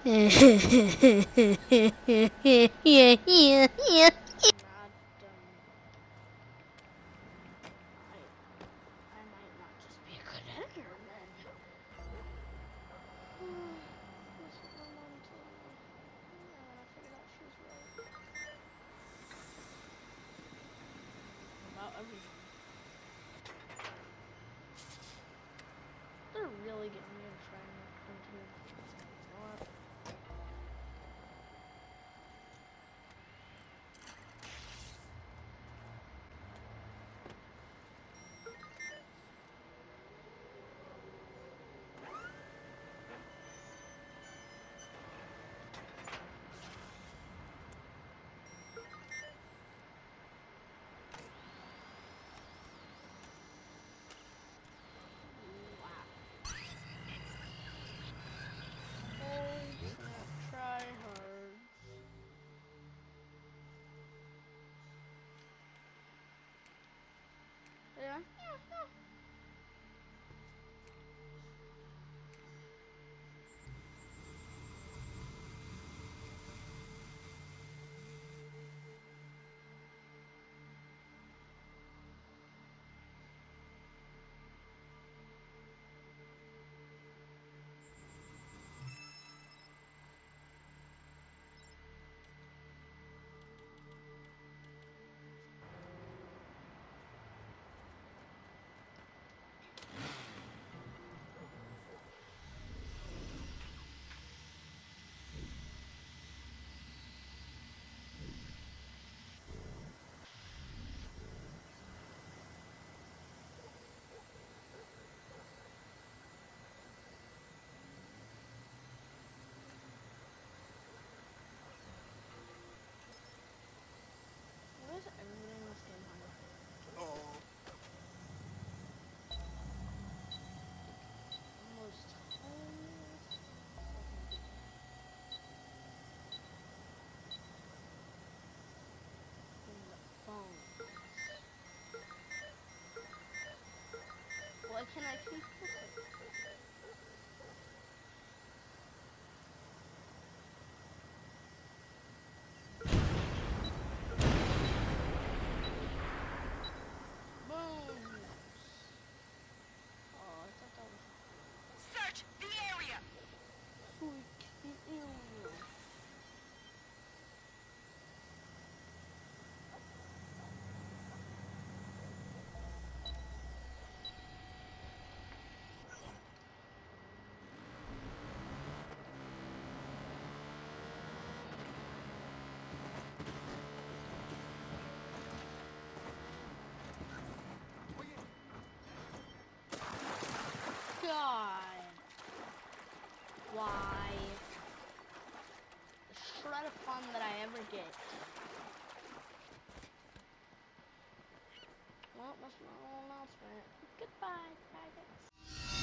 Yeah. Not, I might not just be a good editor then. What's my mom told me? And then I figured out she was right. About everything. They're really getting me to try and continue. You know what? Wow. Oh, snap. Try hard. Yeah. Why is everybody in this game hungry? Almost homeless. Fucking people. In the phone. Why can't I keep it? Boom! Oh, I thought that was Search the area! sweet. God. Why? The shred of fun that I ever get. Well, that's my little announcement. Goodbye, faggots.